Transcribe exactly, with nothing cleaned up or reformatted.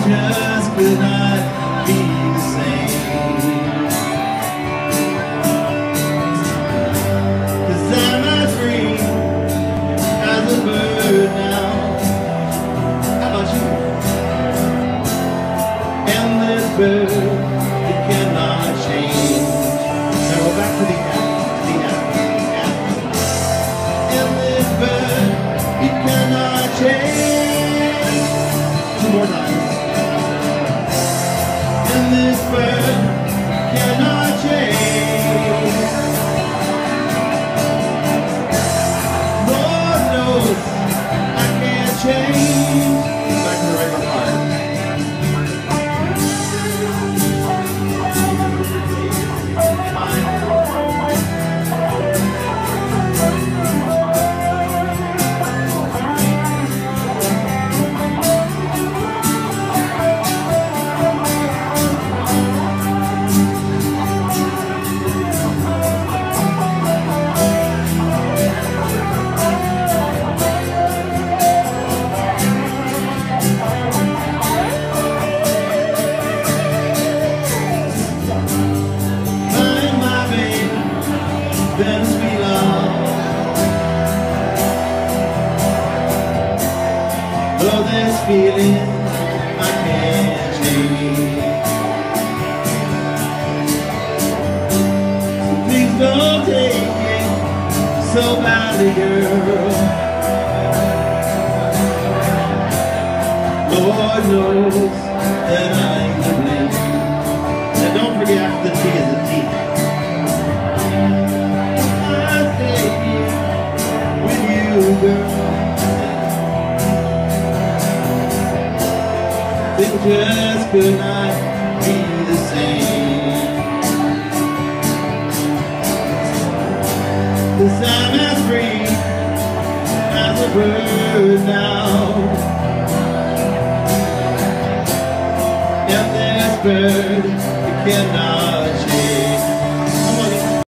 just could not be the same. 'Cause I'm as free as a bird now. How about you? And this bird, it cannot change. Now go back to the app, the app, the app. And this bird, it cannot change. Two more times. And this bird cannot change. Lord knows I can't change. Back to the regular part. Then sweet love, though this feeling I can't change. So please don't take it so badly, girl. Lord knows that I'm to blame. And don't forget after the T is a T. Girl, it just could not be the same. 'Cause I'm as free as a bird now. And this bird, it cannot change.